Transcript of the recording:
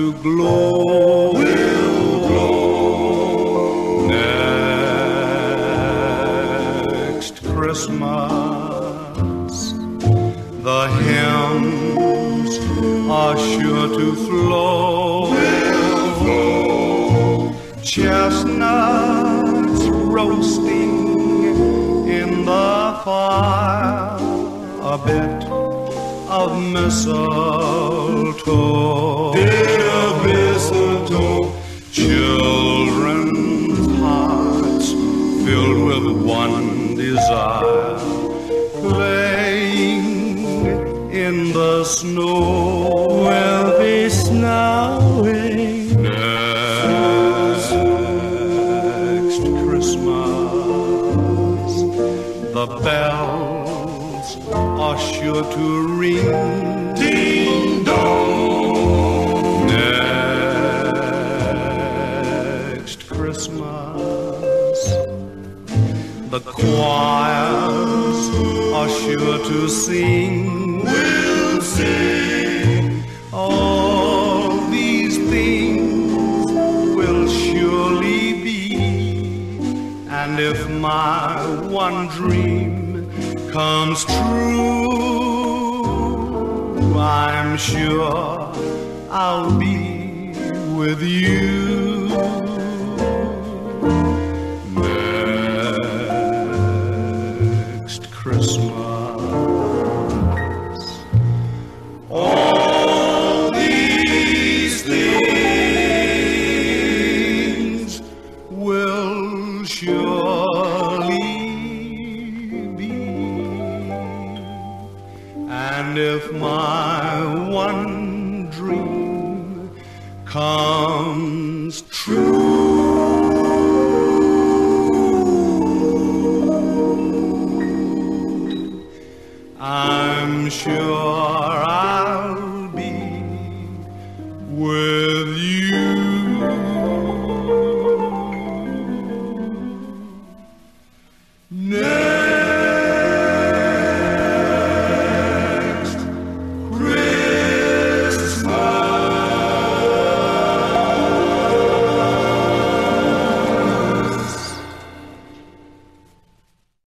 to glow. Will glow. Next Christmas, the hymns are sure to flow. Will flow. Chestnuts roasting in the fire, a bit of mistletoe. Bit of mistletoe. Children's hearts filled with one desire, playing in the snow. Will be snowing next Christmas. The bells are sure to ring. Ding dong. Next Christmas, the choirs are sure to sing. Will sing. All these things will surely be, and if my one dream comes true, I'm sure I'll be with you. Next Christmas, all these things will surely be, and if my one dream comes true, I'm sure I'll be with